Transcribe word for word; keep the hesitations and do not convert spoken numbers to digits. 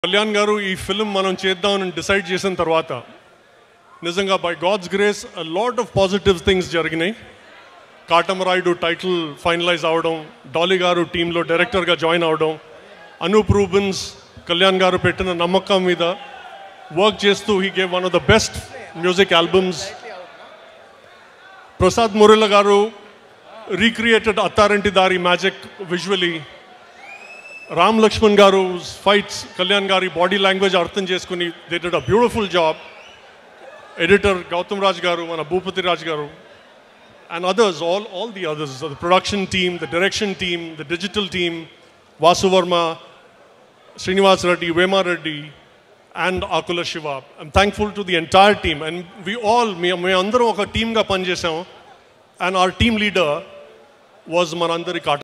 కళ్యాణ్ గారు ఈ ఫిల్మ్ మనం చేద్దామని డిసైడ్ చేసిన తర్వాత నిజంగా by God's grace a lot of positive things జరిగినాయి. కాటమరాయుడు టైటిల్ ఫైనలైజ్ అవడం, డాలీ గారు టీంలో డైరెక్టర్గా జాయిన్ అవడం, అనూప్ రూబెన్స్ కళ్యాణ్ గారు పెట్టిన నమ్మకం మీద వర్క్ చేస్తూ he gave one of the best music albums. Prasad Murella garu recreated అత్తారింటి దారి మ్యాజిక్ విజువలీ. రామ్ లక్ష్మణ్ గారు ఫైట్స్, కళ్యాణ్ గారి బాడీ లాంగ్వేజ్ అర్థం చేసుకుని they did a beautiful job. Editor Gautam Raj garu, మన భూపతి రాజ్ గారు and others, all, all the others, the production team, the direction team, the digital team, Vasu Verma, Srinivas Reddy, Vema Reddy and Akula Shiva. I'm thankful to the entire team, and we all, me andaru oka team ga pan chesam, and our team leader was manandari Kata.